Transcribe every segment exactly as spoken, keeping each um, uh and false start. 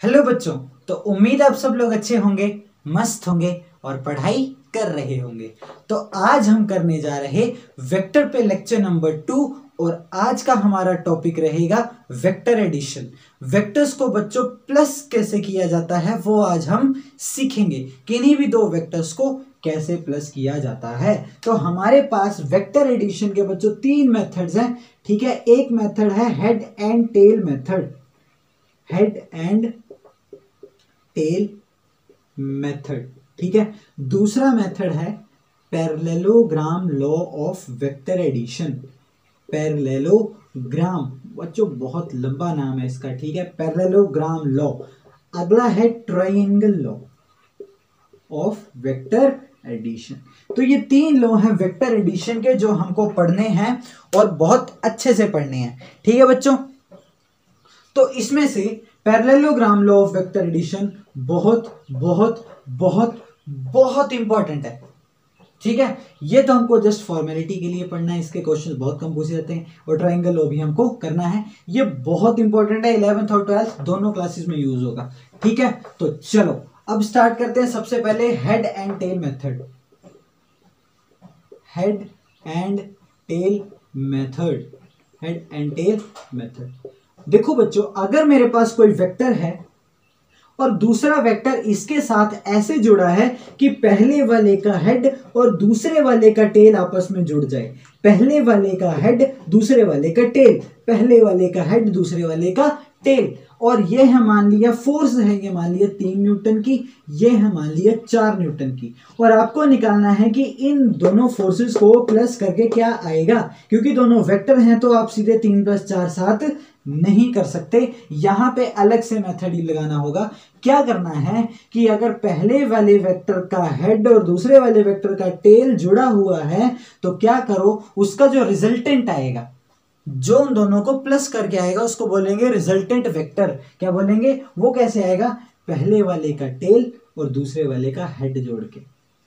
Hello बच्चों। तो उम्मीद आप सब लोग अच्छे होंगे, मस्त होंगे और पढ़ाई कर रहे होंगे। तो आज हम करने जा रहे वेक्टर पे लेक्चर नंबर टू और आज का हमारा टॉपिक रहेगा वेक्टर एडिशन। वेक्टर्स को बच्चों प्लस कैसे किया जाता है वो आज हम सीखेंगे। किन्हीं भी दो वेक्टर्स को कैसे प्लस किया जाता है। तो हमारे पास वेक्टर एडिशन के बच्चों तीन मेथड्स हैं, ठीक है। एक मेथड है head and tail method, head and tail method, ठीक है। दूसरा मेथड है parallelogram law of vector addition. Parallelogram बच्चों बहुत लंबा नाम है इसका, ठीक है। Parallelogram law. अगला है triangle law of vector addition. तो ये तीन लॉ हैं वेक्टर एडिशन के जो हमको पढ़ने हैं और बहुत अच्छे से पढ़ने हैं, ठीक है बच्चों। तो इसमें से parallelogram law of vector addition बहुत बहुत बहुत बहुत इंपॉर्टेंट है, ठीक है। ये तो हमको जस्ट फॉर्मेलिटी के लिए पढ़ना है, इसके क्वेश्चंस बहुत कम पूछे जाते हैं और ट्रायंगल लॉ भी हमको करना है। ये बहुत इंपॉर्टेंट है, इलेवेंथ और ट्वेल्थ दोनों क्लासेस में यूज होगा, ठीक है। तो चलो अब स्टार्ट करते हैं। सबसे पहले head and tail method, head and tail method, head and tail method. देखो बच्चों, अगर मेरे पास कोई वेक्टर है और दूसरा वेक्टर इसके साथ ऐसे जुड़ा है कि पहले वाले का हेड और दूसरे वाले का टेल आपस में जुड़ जाए, पहले वाले का हेड दूसरे वाले का टेल, पहले वाले का हेड दूसरे वाले का टेल, और ये है मान लिया फोर्स है, ये मान लिया तीन न्यूटन की, ये है मान लिया चार न्यूटन की। और आपको निकालना है कि इन दोनों फोर्सेस को प्लस करके क्या आएगा। क्योंकि दोनों वेक्टर हैं तो आप सीधे तीन प्लस चार सात नहीं कर सकते, यहां पे अलग से मेथड ही लगाना होगा। क्या करना है कि अगर पहले वाले वेक्टर का हेड और दूसरे वाले वेक्टर का टेल जुड़ा हुआ है तो क्या करो, उसका जो रिजल्टेंट आएगा, जो उन दोनों को प्लस करके आएगा उसको बोलेंगे रिजल्टेंट वेक्टर। क्या बोलेंगे, वो कैसे आएगा, पहले वाले का टेल और दूसरे वाले का हेड जोड़ के,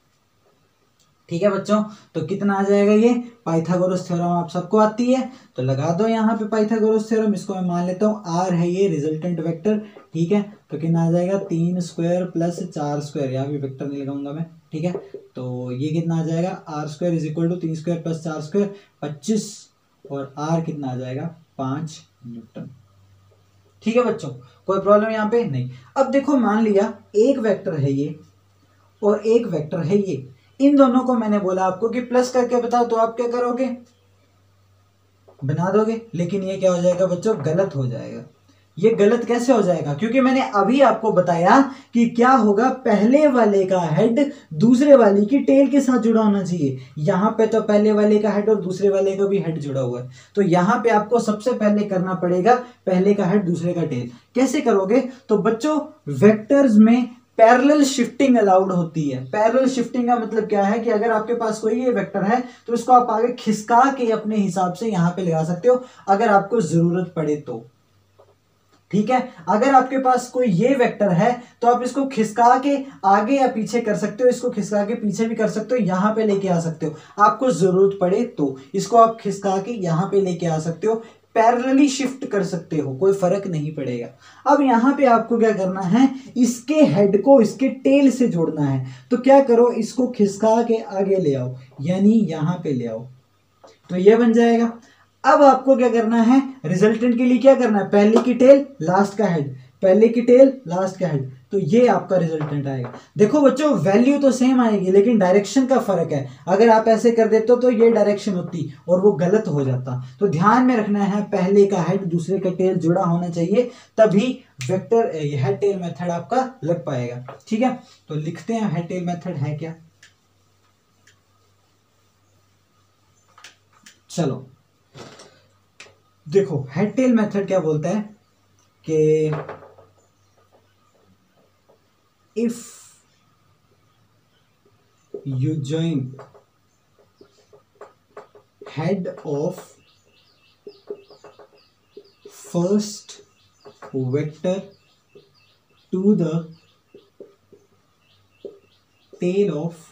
ठीक है बच्चों। तो कितना आ जाएगा, ये पाइथागोरस थ्योरम आप सबको आती है तो लगा दो यहाँ पे पाइथागोरस थ्योरम। इसको मैं मान लेता हूँ आर है ये रिजल्टेंट वेक्टर, ठीक है। तो कितना आ जाएगा, तीन स्क्वायर प्लस चार स्क्वायर, यहाँ भी वेक्टर नहीं लगाऊंगा मैं, ठीक है। तो ये कितना आ जाएगा, R square is equal to तीन स्क्वायर प्लस चार स्क्वायर पच्चीस, और आर कितना आ जाएगा, पांच न्यूटन, ठीक है बच्चों। कोई प्रॉब्लम यहाँ पे नहीं। अब देखो मान लिया एक वेक्टर है ये और एक वेक्टर है ये, इन दोनों को मैंने बोला आपको कि प्लस करके बताओ, तो आप क्या करोगे, बना दोगे। लेकिन ये क्या हो जाएगा बच्चों, गलत हो जाएगा। ये गलत कैसे हो जाएगा, क्योंकि मैंने अभी आपको बताया कि क्या होगा, पहले वाले का हेड दूसरे वाले की टेल के साथ जुड़ा होना चाहिए। यहां पे तो पहले वाले का हेड और दूसरे वाले का भी हेड जुड़ा हुआ है, तो यहां पे आपको सबसे पहले करना पड़ेगा पहले का हेड दूसरे का टेल। कैसे करोगे, तो बच्चों वेक्टर्स में पैरेलल शिफ्टिंग अलाउड होती है। पैरेलल शिफ्टिंग का मतलब क्या है कि अगर आपके पास कोई ये वेक्टर है तो इसको आप आगे खिसका के अपने हिसाब से यहां पे लगा सकते हो अगर आपको जरूरत पड़े तो, ठीक है। अगर आपके पास कोई ये वेक्टर है तो आप इसको खिसका के आगे या पीछे कर सकते हो, इसको खिसका के पीछे भी कर सकते हो, यहां पे लेके आ सकते हो, आपको जरूरत पड़े तो इसको आप खिसका के यहां पे लेके आ सकते हो, पैरेलली शिफ्ट कर सकते हो, कोई फर्क नहीं पड़ेगा। अब यहां पे आपको क्या करना है, इसके हेड को इसके टेल से जोड़ना है। तो क्या करो, इसको खिसका के आगे ले आओ, यानी यहां पे ले आओ, तो ये बन जाएगा। अब आपको क्या करना है, रिजल्टेंट के लिए क्या करना है, पहले की टेल लास्ट का हेड, पहले की टेल लास्ट का हेड, तो ये आपका रिजल्टेंट आएगा। देखो बच्चों वैल्यू तो सेम आएगी लेकिन डायरेक्शन का फर्क है। अगर आप ऐसे कर देते हो तो ये डायरेक्शन होती और वो गलत हो जाता। तो ध्यान में रखना है, पहले का हेड दूसरे का टेल जुड़ा होना चाहिए, तभी वेक्टर हेड टेल मेथड आपका लग पाएगा, ठीक है। तो लिखते हैं हेड टेल मेथड है क्या, चलो देखो हेड टेल मेथड क्या बोलता है कि if you join head of first vector to the tail of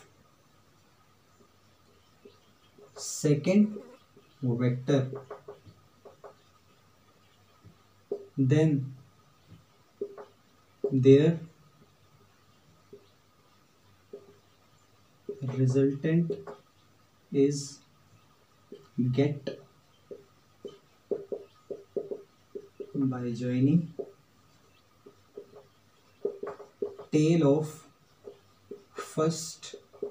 second vector, then there resultant is get by joining tail of first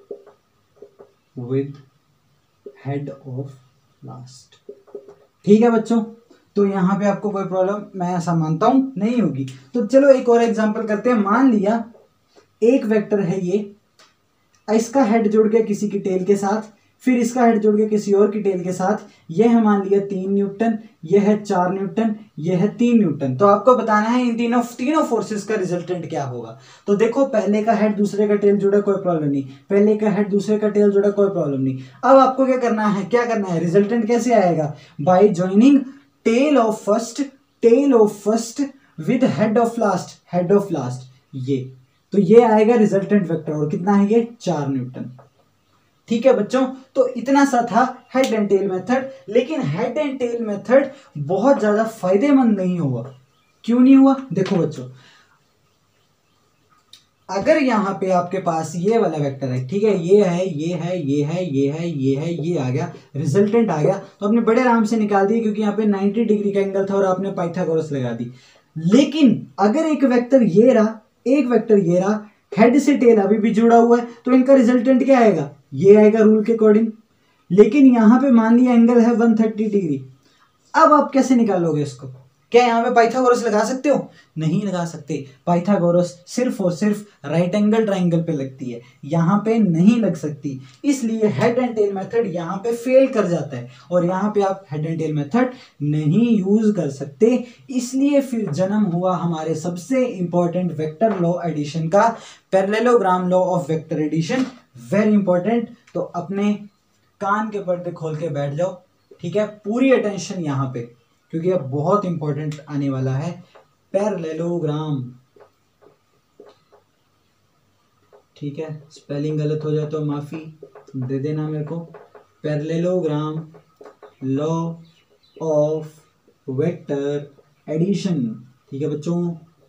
with head of last। ठीक है बच्चों, तो यहाँ पे आपको कोई प्रॉब्लम, मैं ऐसा मानता हूं, नहीं होगी। तो चलो एक और एग्जांपल करते हैं। मान लिया एक वेक्टर है ये, इसका हेड जुड़ गया किसी की टेल के साथ, फिर इसका हेड जुड़ गया किसी और की टेल के साथ। यह है मान लिया तीन न्यूटन, यह है चार न्यूटन, यह है तीन न्यूटन। तो आपको बताना है इन तीनों तीनों फोर्सेस का रिजल्टेंट क्या होगा। तो देखो, पहले का हेड दूसरे का टेल जुड़ा, कोई प्रॉब्लम नहीं। पहले का हेड दूसरे का टेल जुड़ा, कोई प्रॉब्लम नहीं। अब आपको क्या करना है, क्या करना है, रिजल्टेंट कैसे आएगा, by joining tail of first, tail of first with head of last, head of last. ये तो ये आएगा रिजल्टेंट वेक्टर, और कितना है ये, चार न्यूटन। ठीक है बच्चों, तो इतना सा था हेड एंड टेल मेथड। लेकिन हेड एंड टेल मेथड बहुत ज्यादा फायदेमंद नहीं हुआ। क्यों नहीं हुआ, देखो बच्चों, अगर यहां पे आपके पास ये वाला वेक्टर है, ठीक है, ये है, ये है, ये है, ये है, ये है, ये आ गया, रिजल्टेंट आ गया, तो आपने बड़े आराम से निकाल दिया, क्योंकि यहाँ पे नब्बे डिग्री का एंगल था और आपने पाइथागोरस लगा दी। लेकिन अगर एक वेक्टर ये रहा, एक वेक्टर ये रहा, हेड से टेल अभी भी जुड़ा हुआ है, तो इनका रिजल्टेंट क्या आएगा, ये आएगा रूल के अकॉर्डिंग। लेकिन यहां पे मान लिया एंगल है एक सौ तीस डिग्री। अब आप कैसे निकालोगे इसको, क्या यहाँ पे पाइथागोरस लगा सकते हो, नहीं लगा सकते। पाइथागोरस सिर्फ और सिर्फ राइट एंगल ट्राइंगल पे लगती है, यहाँ पे नहीं लग सकती। इसलिए हेड एंड टेल मेथड यहाँ पे फेल कर जाता है, और यहाँ पे आप हेड एंड टेल मेथड नहीं यूज कर सकते। इसलिए फिर जन्म हुआ हमारे सबसे इंपॉर्टेंट वेक्टर लॉ एडिशन का, parallelogram law of vector addition. Very important. तो अपने कान के पर्दे खोल के बैठ जाओ, ठीक है, पूरी अटेंशन यहाँ पे, क्योंकि अब बहुत इंपॉर्टेंट आने वाला है पैरेललोग्राम। ठीक है, स्पेलिंग गलत हो जाए तो माफी दे देना मेरे को। Parallelogram law of vector addition. ठीक है बच्चों,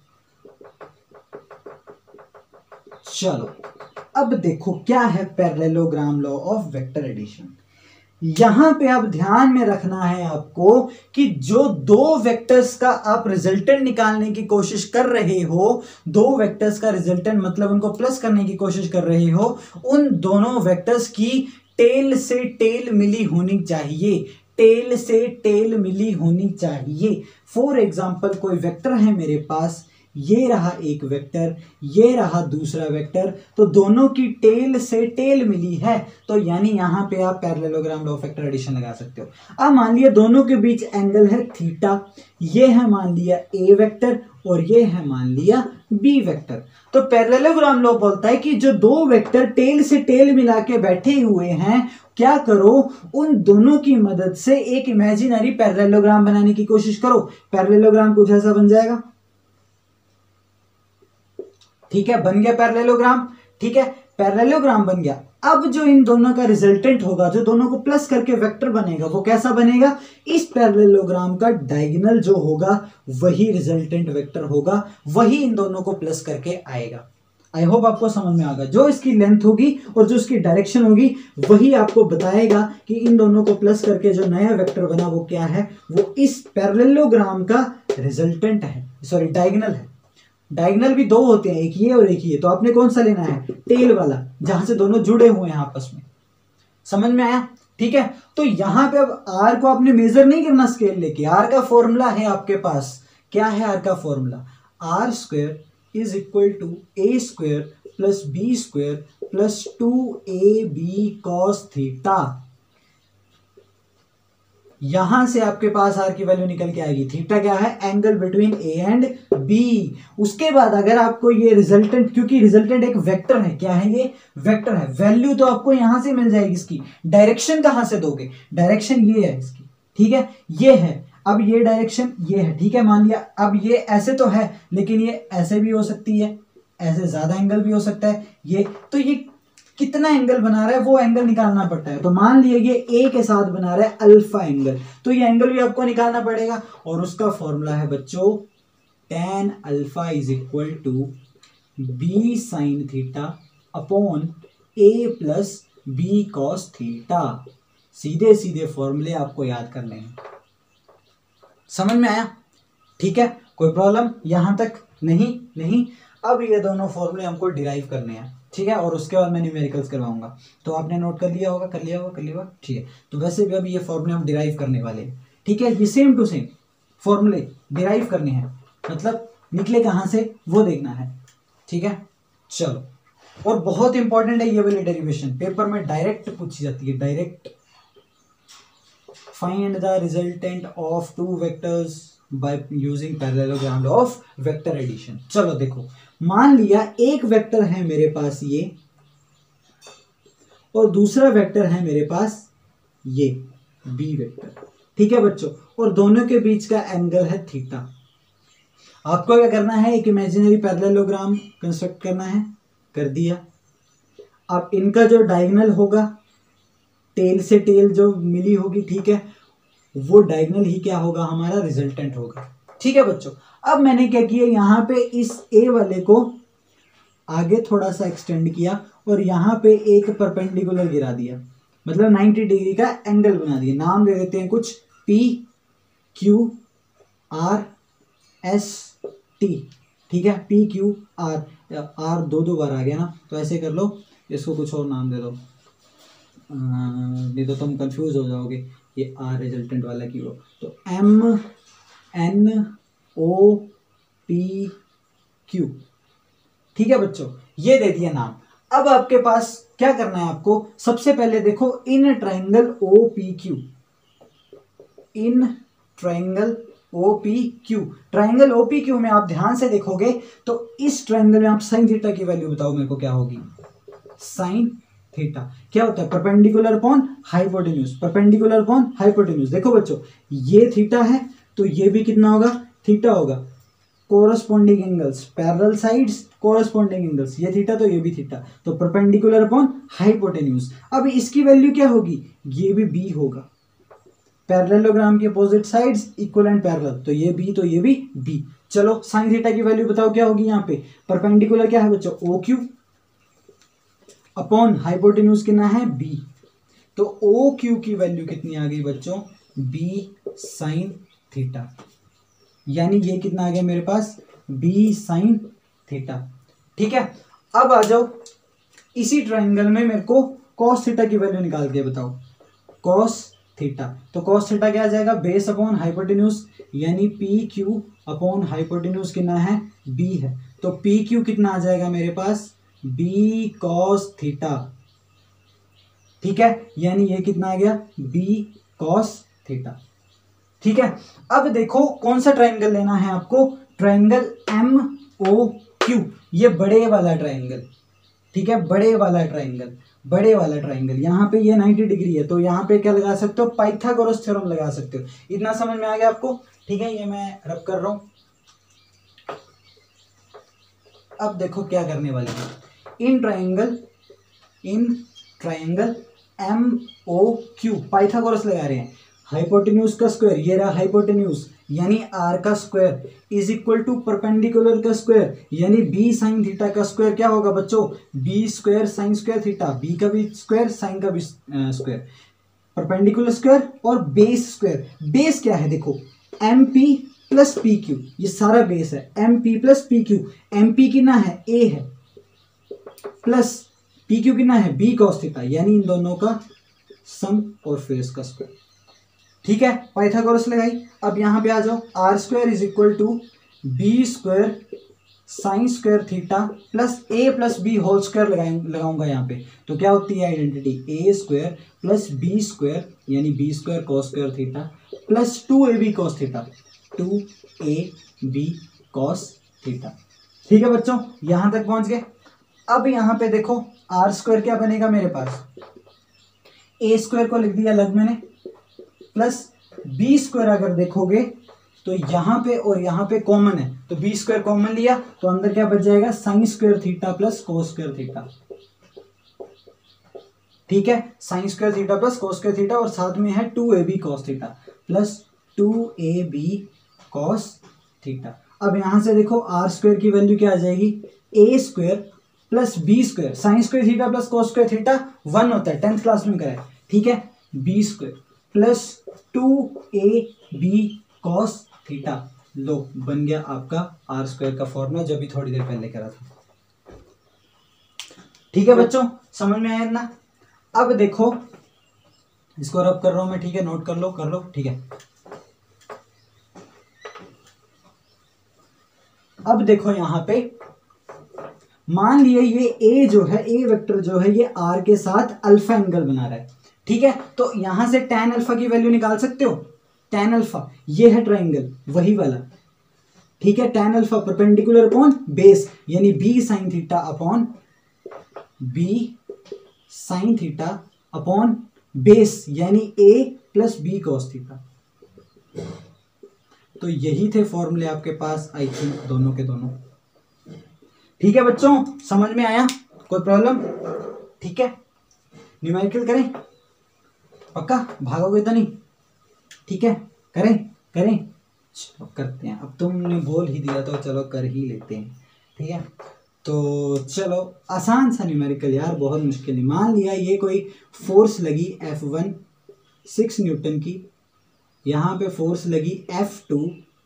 चलो अब देखो क्या है parallelogram law of vector addition. यहां पे अब ध्यान में रखना है आपको कि जो दो वेक्टर्स का आप रिजल्टेंट निकालने की कोशिश कर रहे हो, दो वेक्टर्स का रिजल्टेंट मतलब उनको प्लस करने की कोशिश कर रहे हो, उन दोनों वेक्टर्स की टेल से टेल मिली होनी चाहिए, टेल से टेल मिली होनी चाहिए। फॉर एग्जाम्पल, कोई वेक्टर है मेरे पास, ये रहा एक वेक्टर, ये रहा दूसरा वेक्टर, तो दोनों की टेल से टेल मिली है, तो यानी यहां पे आप parallelogram law of vector addition लगा सकते हो। अब मान लिया दोनों के बीच एंगल है थीटा, ये है मान लिया ए वेक्टर और ये है मान लिया बी वेक्टर। तो पैरेललोग्राम लॉ बोलता है कि जो दो वेक्टर टेल से टेल मिला के बैठे हुए हैं, क्या करो, उन दोनों की मदद से एक इमेजिनरी पैरेललोग्राम बनाने की कोशिश करो। पैरेललोग्राम कुछ ऐसा बन जाएगा, ठीक है, बन गया पैरेललोग्राम। ठीक है, पैरेललोग्राम बन गया। अब जो इन दोनों का रिजल्टेंट होगा, जो दोनों को प्लस करके वेक्टर बनेगा, वो कैसा बनेगा, इस पैरेललोग्राम का डायगोनल जो होगा वही रिजल्टेंट वेक्टर होगा, वही इन दोनों को प्लस करके आएगा। आई होप आपको समझ में आएगा। जो इसकी लेंथ होगी और जो इसकी डायरेक्शन होगी वही आपको बताएगा कि इन दोनों को प्लस करके जो नया वेक्टर बना वो क्या है, वो इस पैरेललोग्राम का रिजल्टेंट है, सॉरी डायगोनल है। डायगोनल भी दो होते हैं, एक ये और एक ये, तो आपने कौन सा लेना है, टेल वाला, जहां से दोनों जुड़े हुए हैं आपस में। समझ में आया, ठीक है। तो यहां पे अब आर को आपने मेजर नहीं करना स्केल लेके, आर का फॉर्मूला है आपके पास। क्या है आर का formula, R square is equal to A square plus B square plus two A B cos theta. यहां से आपके पास आर की वैल्यू निकल के आएगी। थीटा क्या है, angle between A and B. उसके बाद अगर आपको ये रिजल्टेंट, क्योंकि रिजल्टेंट एक वेक्टर है, क्या है ये, वेक्टर है, वैल्यू तो आपको यहां से मिल जाएगी। इसकी डायरेक्शन कहां से दोगे, डायरेक्शन ये है इसकी, ठीक है, ये है। अब ये डायरेक्शन ये है, ठीक है, मान लिया। अब ये ऐसे तो है, लेकिन ये ऐसे भी हो सकती है, ऐसे ज्यादा एंगल भी हो सकता है, ये तो ये कितना एंगल बना रहा है वो एंगल निकालना पड़ता है। तो मान लिया ये ए के साथ बना रहा है अल्फा एंगल, तो ये एंगल भी आपको निकालना पड़ेगा, और उसका फॉर्मूला है बच्चों tan alpha is equal to B sine theta upon A plus B cos theta. सीधे सीधे फॉर्मूले आपको याद करने हैं। समझ में आया? ठीक है, कोई प्रॉब्लम यहां तक? नहीं नहीं। अब ये दोनों फॉर्मूले हमको डिराइव करने हैं, ठीक है, और उसके बाद मैं न्यूमेरिकल्स करवाऊंगा। तो आपने नोट कर लिया होगा, कर लिया होगा, कर लिया होगा, ठीक है। तो वैसे भी अब ये फॉर्मूले हम डिराइव करने वाले हैं, ठीक है। ये सेम टू सेम फॉर्मूले डिराइव करने हैं, मतलब निकले कहाँ से वो देखना है, ठीक है। चलो, और बहुत इंपॉर्टेंट है ये वाली डेरिवेशन, पेपर में डायरेक्ट पूछी जाती है, direct. Find the resultant of two vectors by using parallelogram of vector addition. चलो देखो, मान लिया एक वेक्टर है मेरे पास ये, और दूसरा वेक्टर है मेरे पास ये बी वेक्टर, ठीक है बच्चों, और दोनों के बीच का एंगल है थीटा। आपको क्या करना है, एक इमेजिनरी पैरेललोग्राम कंस्ट्रक्ट करना है, कर दिया। अब इनका जो डायगोनल होगा, टेल से टेल जो मिली होगी, ठीक है, वो डायगोनल ही क्या होगा, हमारा रिजल्टेंट होगा, ठीक है बच्चों। अब मैंने क्या किया, यहाँ पे इस ए वाले को आगे थोड़ा सा एक्सटेंड किया और यहाँ पे एक परपेंडिकुलर गिरा दिया, मतलब नाइन्टी डिग्री का एंगल बना दिया। नाम दे देते हैं कुछ, P Q R S T, ठीक है, पी क्यू आर, आर दो दो बार आ गया ना, तो ऐसे कर लो, इसको कुछ और नाम दे दो, नहीं तो तुम कंफ्यूज हो जाओगे, ये आर रिजल्टेंट वाला की हो, तो M N O P Q, ठीक है बच्चों, ये दे दिया नाम। अब आपके पास क्या करना है, आपको सबसे पहले देखो in triangle O P Q, in triangle O P Q, triangle O P Q में आप ध्यान से देखोगे तो इस ट्राइंगल में आप साइन थीटा की वैल्यू बताओ मेरे को क्या होगी। साइन थीटा क्या होता है, perpendicular upon hypotenuse, perpendicular upon hypotenuse. देखो बच्चों, ये थीटा है तो ये भी कितना होगा, थीटा होगा। Corresponding angles, parallel sides, corresponding angles, ये थीटा तो ये भी थीटा, तो परपेंडिकुलर अपॉन हाइपोटेन्यूज। अब इसकी वैल्यू क्या होगी, ये भी बी होगा। पैरेललोग्राम के opposite sides equal and parallel, तो ये बी तो ये भी बी। चलो साइन थीटा की वैल्यू बताओ क्या होगी, यहाँ पे परपेंडिकुलर क्या है बच्चों, ओ क्यू अपॉन हाइपोटेन्यूज कितना है, बी, तो ओ क्यू की वैल्यू कितनी आ गई बच्चों, बी साइन थीटा, यानी ये कितना आ गया मेरे पास, बी साइन थीटा, ठीक है। अब आ जाओ इसी ट्राइंगल में मेरे को कॉस थीटा की वैल्यू निकाल के बताओ, कॉस थीटा, तो कॉस थीटा क्या आ जाएगा, बेस अपॉन हाइपोटेन्यूज, यानी पी क्यू अपॉन हाइपोटेन्यूज कितना है, बी है, तो पी क्यू कितना आ जाएगा मेरे पास, बी कॉस थीटा, ठीक है, यानी ये कितना आ गया, बी कॉस थीटा, ठीक है। अब देखो कौन सा ट्राइंगल लेना है आपको, ट्राइंगल एम ओ क्यू, ये बड़े वाला ट्राइंगल, ठीक है, बड़े वाला ट्राइंगल, बड़े वाला ट्राइंगल, यहाँ पे ये नाइन्टी डिग्री है, तो यहाँ पे क्या लगा सकते हो, पाइथागोरस थ्योरम लगा सकते हो। इतना समझ में आ गया आपको, ठीक है, ये मैं रब कर रहा हूं। अब देखो क्या करने वाले हैं, इन ट्राइंगल, इन triangle M O Q Pythagoras लगा रहे हैं, हाइपोटेन्यूज का स्क्वायर, ये रहा हाइपोटेन्यूज, यानी आर का square is equal to perpendicular का स्क्वायर, यानी बी साइन थीटा का स्क्वायर क्या होगा बच्चों, B square sine square theta, B का भी स्क्वायर साइन का भी स्क्वायर, परपेंडिकुलर स्क्वायर और बेस स्क्वायर। बेस क्या है देखो, M P plus P Q, ये सारा बेस है, M P plus P Q, M P कितना है, ए है, प्लस पी क्यू कितना है, बी कॉस थीटा, यानी इन दोनों का सम और फिर इसका स्क्वायर, ठीक है, पाइथागोरस लगाई। अब यहां पे आ जाओ, R square is equal to B square sine square theta plus A plus B whole square लगाऊंगा यहाँ पे, तो क्या होती है identity, A square plus B square, यानी B square cos square theta plus two A B cos theta, two A B cos theta, ठीक है बच्चों, यहां तक पहुंच गए। अब यहाँ पे देखो आर स्क्वायर क्या बनेगा मेरे पास, ए स्क्वायर को लिख दिया अलग मैंने, प्लस बी स्क्वायर अगर देखोगे तो यहाँ पे और यहाँ पे कॉमन है, तो बी स्क्वायर कॉमन लिया तो अंदर क्या बच जाएगा, sine square theta plus cos square theta, ठीक है, sine square theta plus cos square theta, और साथ में है two A B cos theta plus two A B cos theta. अब यहाँ से देखो आर स्क्वायर की वैल्यू क्या आ जाएगी, A square plus B square sine square theta plus cos square theta one होता है, टेंथ क्लास में कराया, ठीक है। B square plus two A B cos theta, लो बन गया आपका आर स्क्वायर का फॉर्मूला जो अभी थोड़ी देर पहले करा था। ठीक है बच्चों, समझ में आया ना। अब देखो इसको रब कर रहा हूं मैं, ठीक है, नोट कर लो कर लो ठीक है। अब देखो यहां पे मान लिया ये ए जो है, ए वेक्टर जो है ये आर के साथ अल्फा एंगल बना रहा है, ठीक है। तो यहां से tan अल्फा की वैल्यू निकाल सकते हो, tan अल्फा ये है ट्राइंगल वही वाला, ठीक है। tan alpha perpendicular upon base यानी B sine theta upon B sine theta upon base यानी A plus B cos theta. तो यही थे फॉर्मूले आपके पास, आई थिंक दोनों के दोनों। ठीक है बच्चों, समझ में आया, कोई प्रॉब्लम? ठीक है, न्यूमेरिकल करें, पक्का भागोगे तो नहीं? ठीक है, करें करें अब करते हैं। अब तुमने बोल ही दिया तो चलो कर ही लेते हैं, ठीक है। तो चलो आसान सा न्यूमेरिकल यार, बहुत मुश्किल नहीं। मान लिया ये कोई फोर्स लगी एफ वन सिक्स न्यूटन की, यहाँ पे फोर्स लगी एफ टू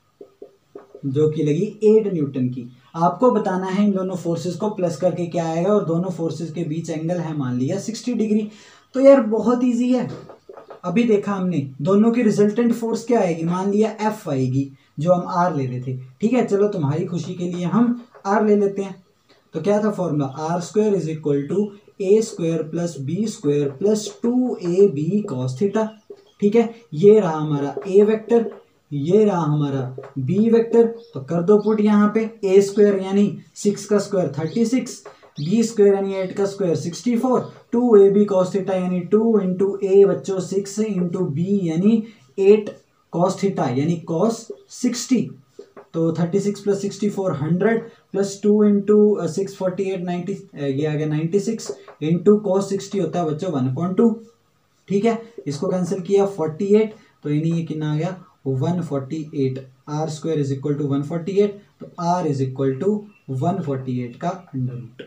जो कि लगी एट न्यूटन की। आपको बताना है इन दोनों फोर्सेस को प्लस करके क्या आएगा, और दोनों फोर्सेस के बीच एंगल है मान लिया सिक्सटी डिग्री। तो यार बहुत इजी है, अभी देखा हमने दोनों की रिजल्टेंट फोर्स क्या आएगी, मान लिया एफ आएगी जो हम आर ले रहे थे, ठीक है। चलो तुम्हारी खुशी के लिए हम आर ले लेते हैं। तो क्या था formula, R square is equal to A square plus B square plus two A B cos theta, ठीक है। ये रहा हमारा ए वेक्टर, ये रहा हमारा बी वेक्टर। तो कर दो पुट यहाँ पे, ए स्क्वायर यानी सिक्स का square thirty six, B square यानी एट का square sixty four, two A B cos theta यानी टू इंटू ए बच्चों सिक्स इंटू बी यानी एट कॉस थीटा यानी कॉस सिक्सटी। तो thirty six plus sixty four hundred plus two into six forty eight ninety, ये आ गया ninety six into cos sixty होता है बच्चों वन पॉइंट टू, ठीक है। इसको कैंसिल किया फोर्टी एट, तो यानी ये कितना आ गया one forty eight. R square is equal to one forty eight, तो R is equal to one forty eight का अंडर रूट।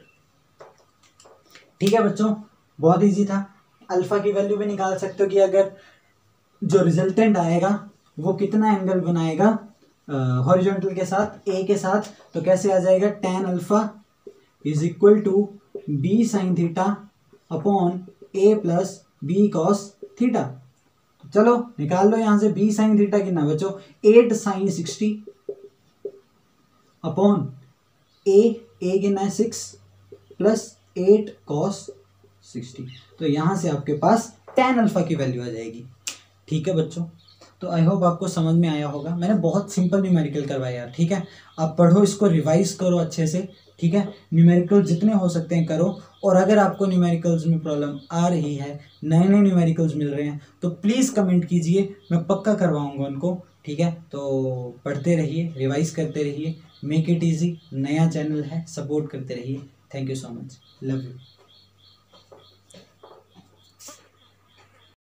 ठीक है बच्चों, बहुत इजी था। अल्फा की वैल्यू भी निकाल सकते हो कि अगर जो रिजल्टेंट आएगा वो कितना एंगल बनाएगा हॉरिजॉन्टल के साथ, ए के साथ, तो कैसे आ जाएगा, tan alpha is equal to B sine theta upon A plus B cos theta. चलो निकाल लो यहां से बी साइन थीटा कितना बच्चों, eight sine sixty upon A, A कितना है six plus eight cos sixty. तो यहां से आपके पास tan अल्फा की वैल्यू आ जाएगी। ठीक है बच्चों, तो आई होप आपको समझ में आया होगा। मैंने बहुत सिंपल न्यूमेरिकल करवाया यार, ठीक है। आप पढ़ो, इसको रिवाइज करो अच्छे से, ठीक है। न्यूमेरिकल जितने हो सकते हैं करो, और अगर आपको न्यूमेरिकल्स में प्रॉब्लम आ रही है, नए नए न्यूमेरिकल्स मिल रहे हैं, तो प्लीज़ कमेंट कीजिए, मैं पक्का करवाऊंगा उनको, ठीक है। तो पढ़ते रहिए, रिवाइज करते रहिए, मेक इट ईजी। नया चैनल है, सपोर्ट करते रहिए। Thank you so much, love you.